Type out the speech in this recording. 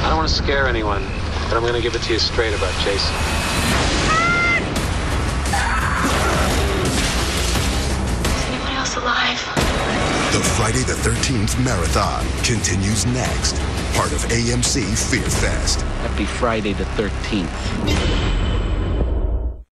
I don't want to scare anyone, but I'm going to give it to you straight about Jason. Is anyone else alive? The Friday the 13th Marathon continues next. Part of AMC FearFest. Happy Friday the 13th.